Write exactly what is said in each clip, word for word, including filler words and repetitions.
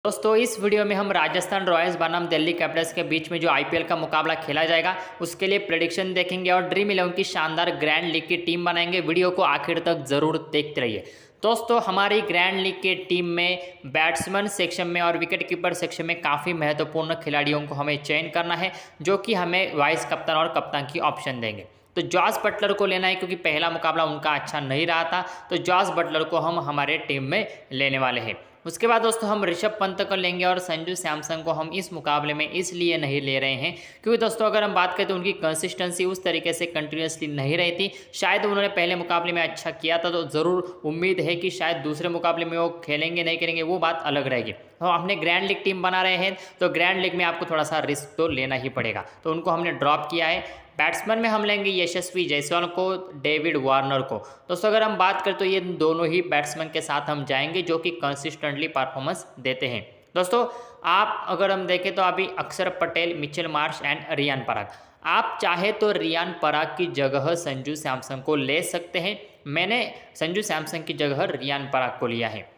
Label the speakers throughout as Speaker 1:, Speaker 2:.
Speaker 1: दोस्तों इस वीडियो में हम राजस्थान रॉयल्स बनाम दिल्ली कैपिटल्स के बीच में जो आईपीएल का मुकाबला खेला जाएगा उसके लिए प्रेडिक्शन देखेंगे और ड्रीम इलेवन की शानदार ग्रैंड लीग की टीम बनाएंगे। वीडियो को आखिर तक जरूर देखते रहिए। दोस्तों हमारी ग्रैंड लीग के टीम में बैट्समैन सेक्शन में और विकेट कीपर सेक्शन में काफ़ी महत्वपूर्ण खिलाड़ियों को हमें चयन करना है, जो कि हमें वाइस कप्तान और कप्तान की ऑप्शन देंगे। तो जॉस बटलर को लेना है क्योंकि पहला मुकाबला उनका अच्छा नहीं रहा था, तो जॉस बटलर को हम हमारे टीम में लेने वाले हैं। उसके बाद दोस्तों हम ऋषभ पंत को लेंगे और संजू सैमसन को हम इस मुकाबले में इसलिए नहीं ले रहे हैं क्योंकि दोस्तों अगर हम बात करें तो उनकी कंसिस्टेंसी उस तरीके से कंटिन्यूसली नहीं रही थी। शायद उन्होंने पहले मुकाबले में अच्छा किया था, तो ज़रूर उम्मीद है कि शायद दूसरे मुकाबले में वो खेलेंगे नहीं खेलेंगे वो बात अलग रहेगी। तो हमने ग्रैंड लीग टीम बना रहे हैं, तो ग्रैंड लीग में आपको थोड़ा सा रिस्क तो लेना ही पड़ेगा, तो उनको हमने ड्रॉप किया है। बैट्समैन में हम लेंगे यशस्वी जायसवाल को, डेविड वार्नर को। दोस्तों अगर हम बात करें तो ये दोनों ही बैट्समैन के साथ हम जाएंगे जो कि कंसिस्टेंटली परफॉर्मेंस देते हैं। दोस्तों आप अगर हम देखें तो अभी Akshar Patel, Mitchell Marsh and Riyan Parag, आप चाहे तो रियान पराग की जगह संजू सैमसन को ले सकते हैं। मैंने संजू सैमसन की जगह रियान पराग को लिया है।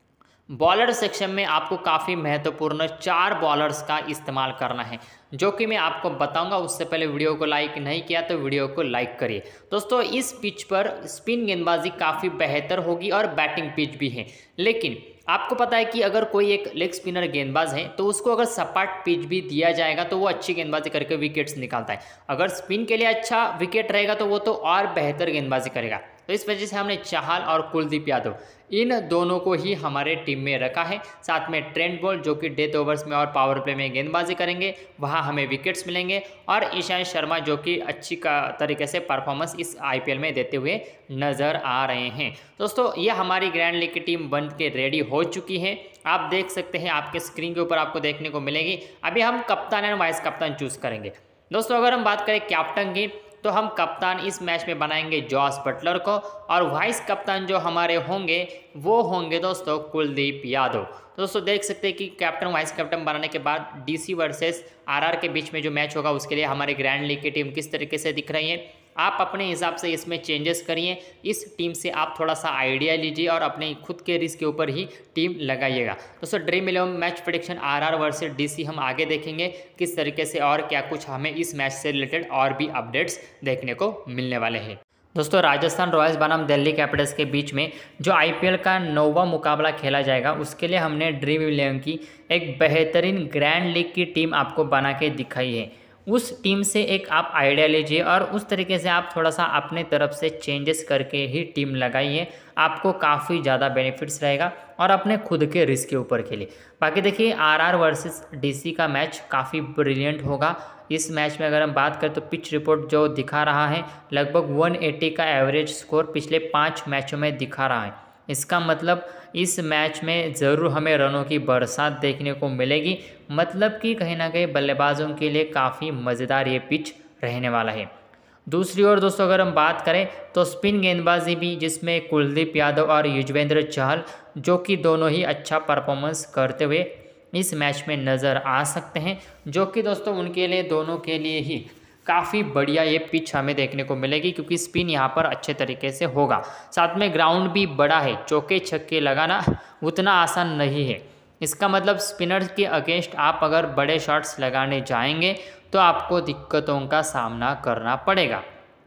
Speaker 1: बॉलर सेक्शन में आपको काफ़ी महत्वपूर्ण चार बॉलर्स का इस्तेमाल करना है, जो कि मैं आपको बताऊंगा। उससे पहले वीडियो को लाइक नहीं किया तो वीडियो को लाइक करिए। दोस्तों इस पिच पर स्पिन गेंदबाजी काफ़ी बेहतर होगी और बैटिंग पिच भी है, लेकिन आपको पता है कि अगर कोई एक लेग स्पिनर गेंदबाज है तो उसको अगर सपाट पिच भी दिया जाएगा तो वो अच्छी गेंदबाजी करके विकेट्स निकालता है। अगर स्पिन के लिए अच्छा विकेट रहेगा तो वो तो और बेहतर गेंदबाजी करेगा। तो इस वजह से हमने चाहल और कुलदीप यादव इन दोनों को ही हमारे टीम में रखा है। साथ में ट्रेंट बोल्ट जो कि डेथ ओवर्स में और पावर प्ले में गेंदबाजी करेंगे, वहाँ हमें विकेट्स मिलेंगे, और ईशांत शर्मा जो कि अच्छी का तरीके से परफॉर्मेंस इस आईपीएल में देते हुए नज़र आ रहे हैं। दोस्तों ये हमारी ग्रैंड लीग की टीम बन के रेडी हो चुकी है, आप देख सकते हैं, आपके स्क्रीन के ऊपर आपको देखने को मिलेगी। अभी हम कप्तान एंड वाइस कप्तान चूज़ करेंगे। दोस्तों अगर हम बात करें कैप्टन की, तो हम कप्तान इस मैच में बनाएंगे जॉस बटलर को, और वाइस कप्तान जो हमारे होंगे वो होंगे दोस्तों कुलदीप यादव। दोस्तों देख सकते हैं कि कैप्टन वाइस कैप्टन बनाने के बाद डीसी वर्सेस आरआर के बीच में जो मैच होगा उसके लिए हमारी ग्रैंड लीग की टीम किस तरीके से दिख रही है, आप अपने हिसाब से इसमें चेंजेस करिए। इस टीम से आप थोड़ा सा आइडिया लीजिए और अपने खुद के रिस्क के ऊपर ही टीम लगाइएगा। दोस्तों Dream Eleven match prediction RR versus DC हम आगे देखेंगे किस तरीके से, और क्या कुछ हमें इस मैच से रिलेटेड और भी अपडेट्स देखने को मिलने वाले हैं। दोस्तों राजस्थान रॉयल्स बनाम दिल्ली कैपिटल्स के बीच में जो आईपीएल का नौवां मुकाबला खेला जाएगा उसके लिए हमने ड्रीम इलेवन की एक बेहतरीन ग्रैंड लीग की टीम आपको बना के दिखाई है। उस टीम से एक आप आइडिया लीजिए और उस तरीके से आप थोड़ा सा अपने तरफ से चेंजेस करके ही टीम लगाइए, आपको काफ़ी ज़्यादा बेनिफिट्स रहेगा और अपने खुद के रिस्क के ऊपर खेलिए। बाकी देखिए आरआर वर्सेस डीसी का मैच काफ़ी ब्रिलियंट होगा। इस मैच में अगर हम बात करें तो पिच रिपोर्ट जो दिखा रहा है लगभग एक सौ अस्सी का एवरेज स्कोर पिछले पाँच मैचों में दिखा रहा है। इसका मतलब इस मैच में ज़रूर हमें रनों की बरसात देखने को मिलेगी, मतलब कि कहीं ना कहीं बल्लेबाजों के लिए काफ़ी मज़ेदार ये पिच रहने वाला है। दूसरी ओर दोस्तों अगर हम बात करें तो स्पिन गेंदबाजी भी, जिसमें कुलदीप यादव और युजवेंद्र चहल जो कि दोनों ही अच्छा परफॉर्मेंस करते हुए इस मैच में नज़र आ सकते हैं, जो कि दोस्तों उनके लिए दोनों के लिए ही काफ़ी बढ़िया ये पिच हमें देखने को मिलेगी, क्योंकि स्पिन यहाँ पर अच्छे तरीके से होगा। साथ में ग्राउंड भी बड़ा है, चौके छक्के लगाना उतना आसान नहीं है। इसका मतलब स्पिनर्स के अगेंस्ट आप अगर बड़े शॉट्स लगाने जाएंगे तो आपको दिक्कतों का सामना करना पड़ेगा।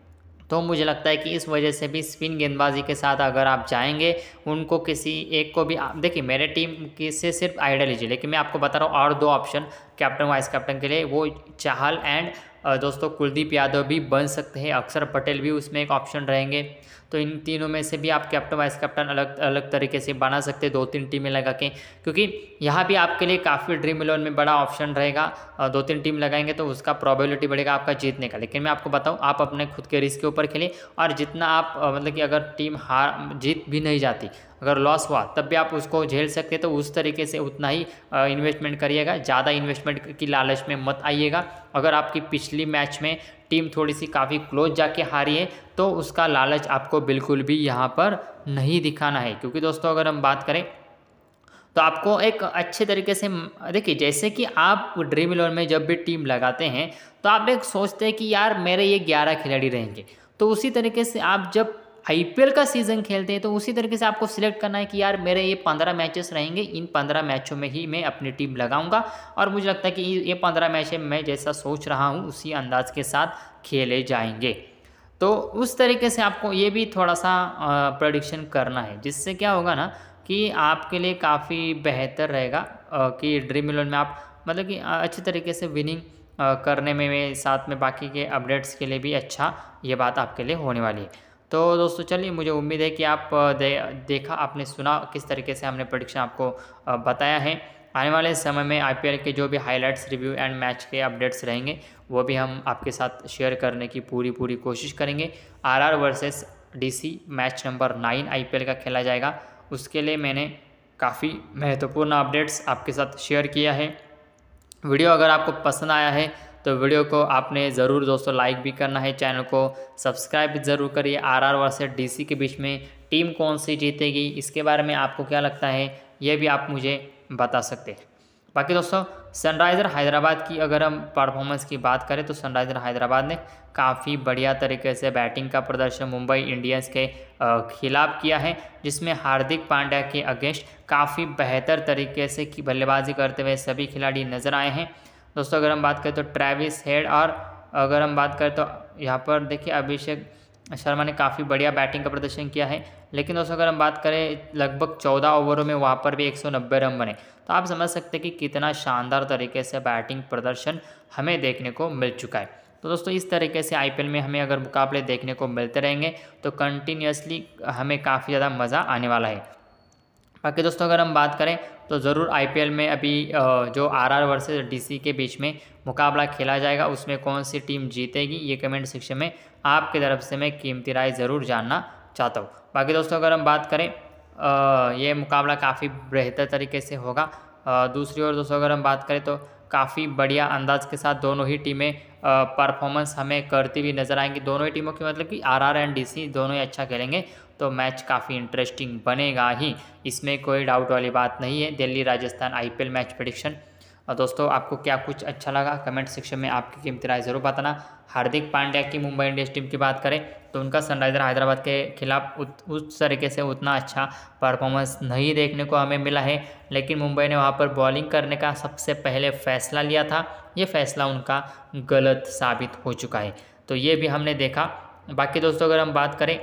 Speaker 1: तो मुझे लगता है कि इस वजह से भी स्पिन गेंदबाजी के साथ अगर आप जाएंगे, उनको किसी एक को भी, देखिए मेरे टीम की से सिर्फ आइडिया लीजिए, लेकिन मैं आपको बता रहा हूँ और दो ऑप्शन कैप्टन वाइस कैप्टन के लिए, वो चाहल एंड दोस्तों कुलदीप यादव भी बन सकते हैं, अक्षर पटेल भी उसमें एक ऑप्शन रहेंगे। तो इन तीनों में से भी आप कैप्टन वाइस कैप्टन अलग अलग तरीके से बना सकते हैं, दो तीन टीमें लगा के, क्योंकि यहाँ भी आपके लिए काफ़ी ड्रीम इलेवन में बड़ा ऑप्शन रहेगा। दो तीन टीम लगाएंगे तो उसका प्रोबेबिलिटी बढ़ेगा आपका जीतने का। लेकिन मैं आपको बताऊँ, आप अपने खुद के रिस्क के ऊपर खेलें, और जितना आप मतलब कि अगर टीम हार जीत भी नहीं जाती, अगर लॉस हुआ तब भी आप उसको झेल सकते हैं, तो उस तरीके से उतना ही इन्वेस्टमेंट करिएगा, ज़्यादा इन्वेस्टमेंट की लालच में मत आइएगा। अगर आपकी पिछली मैच में टीम थोड़ी सी काफ़ी क्लोज जाके हारी है तो उसका लालच आपको बिल्कुल भी यहाँ पर नहीं दिखाना है, क्योंकि दोस्तों अगर हम बात करें तो आपको एक अच्छे तरीके से, देखिए जैसे कि आप ड्रीम इलेवन में जब भी टीम लगाते हैं तो आप एक सोचते हैं कि यार मेरे ये ग्यारह खिलाड़ी रहेंगे, तो उसी तरीके से आप जब आईपीएल का सीज़न खेलते हैं तो उसी तरीके से आपको सिलेक्ट करना है कि यार मेरे ये पंद्रह मैचेस रहेंगे, इन पंद्रह मैचों में ही मैं अपनी टीम लगाऊंगा और मुझे लगता है कि ये पंद्रह मैच मैं जैसा सोच रहा हूँ उसी अंदाज के साथ खेले जाएंगे। तो उस तरीके से आपको ये भी थोड़ा सा प्रेडिक्शन करना है, जिससे क्या होगा ना कि आपके लिए काफ़ी बेहतर रहेगा कि ड्रीम इलेवन में आप मतलब कि अच्छी तरीके से विनिंग करने में, साथ में बाकी के अपडेट्स के लिए भी अच्छा ये बात आपके लिए होने वाली है। तो दोस्तों चलिए, मुझे उम्मीद है कि आप दे, देखा आपने सुना किस तरीके से हमने प्रेडिक्शन आपको बताया है। आने वाले समय में आईपीएल के जो भी हाइलाइट्स, रिव्यू एंड मैच के अपडेट्स रहेंगे वो भी हम आपके साथ शेयर करने की पूरी पूरी कोशिश करेंगे। RR versus DC match number nine IPL का खेला जाएगा, उसके लिए मैंने काफ़ी महत्वपूर्ण अपडेट्स आपके साथ शेयर किया है। वीडियो अगर आपको पसंद आया है तो वीडियो को आपने ज़रूर दोस्तों लाइक भी करना है, चैनल को सब्सक्राइब भी ज़रूर करिए। आरआर वर्सेस डीसी के बीच में टीम कौन सी जीतेगी, इसके बारे में आपको क्या लगता है ये भी आप मुझे बता सकते हैं। बाकी दोस्तों सनराइज़र हैदराबाद की अगर हम परफॉर्मेंस की बात करें तो सनराइज़र हैदराबाद ने काफ़ी बढ़िया तरीके से बैटिंग का प्रदर्शन मुंबई इंडियंस के खिलाफ किया है, जिसमें हार्दिक पांड्या के अगेंस्ट काफ़ी बेहतर तरीके से बल्लेबाजी करते हुए सभी खिलाड़ी नज़र आए हैं। दोस्तों अगर हम बात करें तो ट्रेविस हेड, और अगर हम बात करें तो यहाँ पर देखिए अभिषेक शर्मा ने काफ़ी बढ़िया बैटिंग का प्रदर्शन किया है। लेकिन दोस्तों अगर हम बात करें लगभग चौदह ओवरों में वहाँ पर भी एक सौ नब्बे रन बने, तो आप समझ सकते हैं कि कितना शानदार तरीके से बैटिंग प्रदर्शन हमें देखने को मिल चुका है। तो दोस्तों इस तरीके से आईपीएल में हमें अगर मुकाबले देखने को मिलते रहेंगे तो कंटिन्यूसली हमें काफ़ी ज़्यादा मज़ा आने वाला है। बाकी दोस्तों अगर हम बात करें तो ज़रूर आईपीएल में अभी जो आरआर वर्सेस डीसी के बीच में मुकाबला खेला जाएगा उसमें कौन सी टीम जीतेगी, ये कमेंट सेक्शन में आपकी तरफ से मैं कीमती राय ज़रूर जानना चाहता हूँ। बाकी दोस्तों अगर हम बात करें ये मुकाबला काफ़ी बेहतर तरीके से होगा। दूसरी ओर दोस्तों अगर हम बात करें तो काफ़ी बढ़िया अंदाज के साथ दोनों ही टीमें परफॉर्मेंस हमें करती हुई नज़र आएंगी। दोनों ही टीमों की मतलब कि आरआर एंड डीसी दोनों ही अच्छा खेलेंगे तो मैच काफ़ी इंटरेस्टिंग बनेगा ही, इसमें कोई डाउट वाली बात नहीं है। Delhi Rajasthan IPL match prediction. और दोस्तों आपको क्या कुछ अच्छा लगा कमेंट सेक्शन में आपकी कीमती राय ज़रूर बताना। हार्दिक पांड्या की मुंबई इंडियंस टीम की बात करें तो उनका सनराइज़र हैदराबाद के खिलाफ उस तरीके से उतना अच्छा परफॉर्मेंस नहीं देखने को हमें मिला है, लेकिन मुंबई ने वहाँ पर बॉलिंग करने का सबसे पहले फैसला लिया था, ये फैसला उनका गलत साबित हो चुका है, तो ये भी हमने देखा। बाकी दोस्तों अगर हम बात करें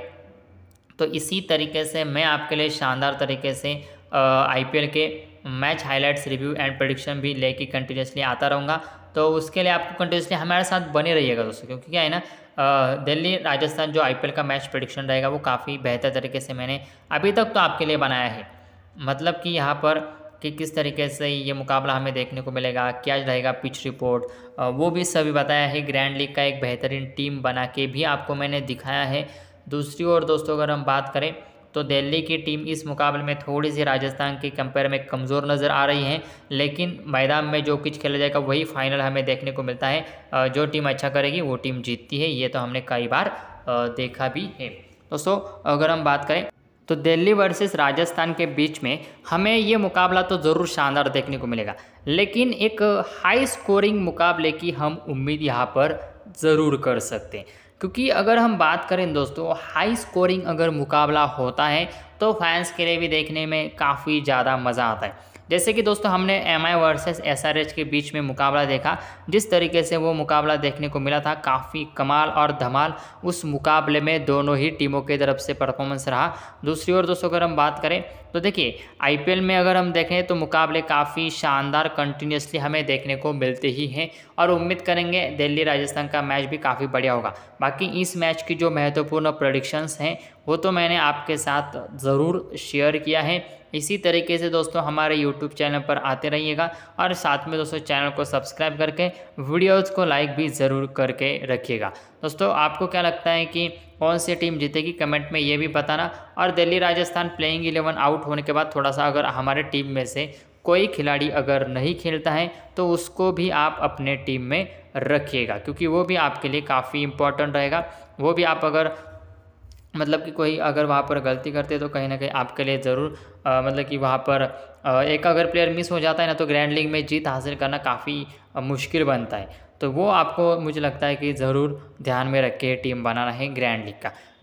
Speaker 1: तो इसी तरीके से मैं आपके लिए शानदार तरीके से आईपीएल के match highlights, review and prediction भी लेके कंटिन्यूसली आता रहूँगा। तो उसके लिए आपको कंटिन्यूसली हमारे साथ बने रहिएगा दोस्तों, क्योंकि क्या है ना दिल्ली राजस्थान जो आईपीएल का मैच प्रेडिक्शन रहेगा वो काफ़ी बेहतर तरीके से मैंने अभी तक तो आपके लिए बनाया है। मतलब कि यहाँ पर कि किस तरीके से ये मुकाबला हमें देखने को मिलेगा, क्या रहेगा पिच रिपोर्ट, वो भी सभी बताया है। ग्रैंड लीग का एक बेहतरीन टीम बना के भी आपको मैंने दिखाया है। दूसरी ओर दोस्तों अगर हम बात करें तो दिल्ली की टीम इस मुकाबले में थोड़ी सी राजस्थान के कंपेयर में कमज़ोर नज़र आ रही है, लेकिन मैदान में जो कुछ खेला जाएगा वही फाइनल हमें देखने को मिलता है। जो टीम अच्छा करेगी वो टीम जीतती है, ये तो हमने कई बार देखा भी है। दोस्तों अगर हम बात करें तो दिल्ली वर्सेस राजस्थान के बीच में हमें ये मुकाबला तो ज़रूर शानदार देखने को मिलेगा, लेकिन एक हाई स्कोरिंग मुकाबले की हम उम्मीद यहाँ पर ज़रूर कर सकते हैं, क्योंकि अगर हम बात करें दोस्तों हाई स्कोरिंग अगर मुकाबला होता है तो फैंस के लिए भी देखने में काफ़ी ज़्यादा मज़ा आता है। जैसे कि दोस्तों हमने एमआई वर्सेस एसआरएच के बीच में मुकाबला देखा, जिस तरीके से वो मुकाबला देखने को मिला था काफ़ी कमाल और धमाल उस मुकाबले में दोनों ही टीमों की तरफ से परफॉर्मेंस रहा। दूसरी ओर दोस्तों अगर हम बात करें तो देखिए आईपीएल में अगर हम देखें तो मुकाबले काफ़ी शानदार कंटिन्यूसली हमें देखने को मिलते ही हैं, और उम्मीद करेंगे दिल्ली राजस्थान का मैच भी काफ़ी बढ़िया होगा। बाकी इस मैच की जो महत्वपूर्ण प्रेडिक्शंस हैं वो तो मैंने आपके साथ ज़रूर शेयर किया है। इसी तरीके से दोस्तों हमारे यूट्यूब चैनल पर आते रहिएगा, और साथ में दोस्तों चैनल को सब्सक्राइब करके वीडियोज़ को लाइक भी ज़रूर करके रखिएगा। दोस्तों आपको क्या लगता है कि कौन सी टीम जीतेगी कमेंट में ये भी बताना। और Delhi Rajasthan playing eleven out होने के बाद थोड़ा सा अगर हमारे टीम में से कोई खिलाड़ी अगर नहीं खेलता है तो उसको भी आप अपने टीम में रखिएगा, क्योंकि वो भी आपके लिए काफ़ी इम्पोर्टेंट रहेगा। वो भी आप अगर मतलब कि कोई अगर वहाँ पर गलती करते तो कहीं ना कहीं आपके लिए ज़रूर मतलब कि वहाँ पर आ, एक अगर प्लेयर मिस हो जाता है ना तो ग्रैंड लीग में जीत हासिल करना काफ़ी मुश्किल बनता है। तो वो आपको मुझे लगता है कि ज़रूर ध्यान में रख के टीम बनाना है ग्रैंड लीग का।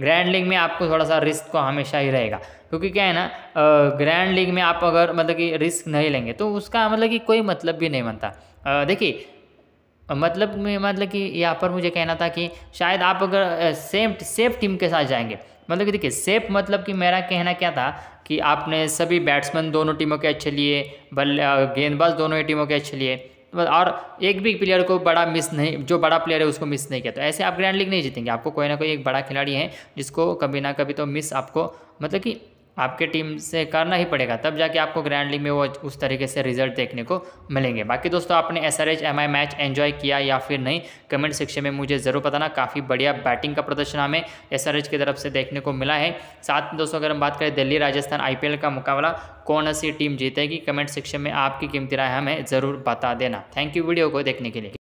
Speaker 1: ग्रैंड लीग में आपको थोड़ा सा रिस्क तो हमेशा ही रहेगा, क्योंकि क्या है ना, ग्रैंड लीग में आप अगर मतलब कि रिस्क नहीं लेंगे तो उसका मतलब कि कोई मतलब भी नहीं बनता। देखिए मतलब में मतलब कि यहाँ पर मुझे कहना था कि शायद आप अगर सेम सेफ टीम के साथ जाएंगे, मतलब कि देखिए सेफ मतलब कि मेरा कहना क्या था कि आपने सभी बैट्समैन दोनों टीमों के अच्छे लिए, बल्ले गेंदबाज दोनों ही टीमों के अच्छे लिए, और एक भी प्लेयर को बड़ा मिस नहीं, जो बड़ा प्लेयर है उसको मिस नहीं किया, तो ऐसे आप ग्रैंड लीग नहीं जीतेंगे। आपको कोई ना कोई एक बड़ा खिलाड़ी है जिसको कभी ना कभी तो मिस आपको मतलब कि आपके टीम से करना ही पड़ेगा, तब जाके आपको ग्रैंड लीग में वो उस तरीके से रिजल्ट देखने को मिलेंगे। बाकी दोस्तों आपने S R H M I match enjoy किया या फिर नहीं, कमेंट सेक्शन में मुझे ज़रूर बताना। काफ़ी बढ़िया बैटिंग का प्रदर्शन हमें एस आर एच की तरफ से देखने को मिला है। साथ में दोस्तों अगर हम बात करें Delhi Rajasthan I P L का मुकाबला कौन सी टीम जीतेगी, कमेंट सेक्शन में आपकी कीमती राय हमें ज़रूर बता देना। थैंक यू वीडियो को देखने के लिए।